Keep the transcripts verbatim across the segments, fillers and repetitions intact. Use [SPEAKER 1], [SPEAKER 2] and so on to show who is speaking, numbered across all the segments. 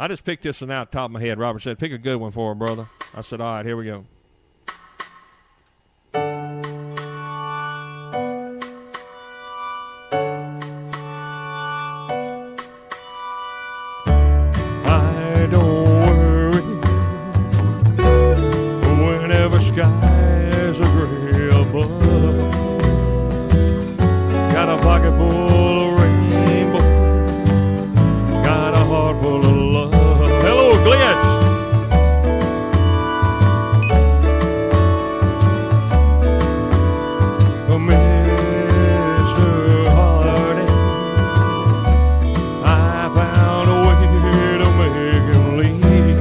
[SPEAKER 1] I just picked this one out top of my head. Robert said, pick a good one for him, brother. I said, all right, here we go. I don't worry whenever skies are gray above. Got a pocket full of rainbow. Got a heart full of love. Hello, Glitch. Oh, Mister Harding, I found a way to make him leave.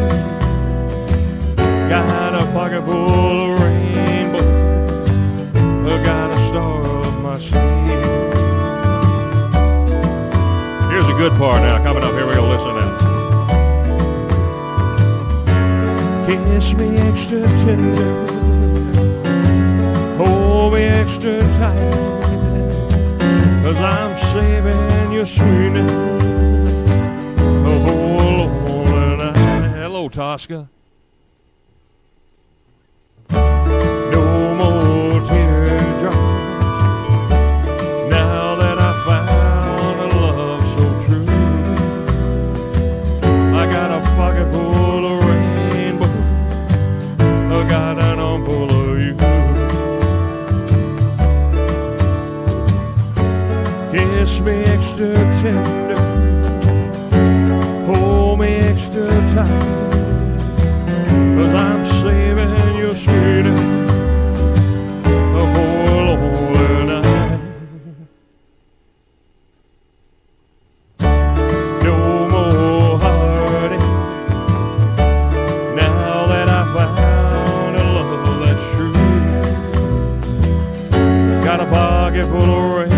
[SPEAKER 1] Got a pocket full of rainbow. Got a star up my sleeve. Here's a good part now coming up. Here we go. Listen now. Kiss me extra tender, hold me extra tight, 'cause I'm saving your sweetness for a lonely night. Hello, Tosca. No more teardrops now that I found a love so true. I got a pocket full of rainbow, I got an arm full of you. Kiss me extra tender, hold me extra tight, 'cause I'm saving your sweetness for a lonely night. No more heartache now that I found a love that's true. Got a pocket full of rain,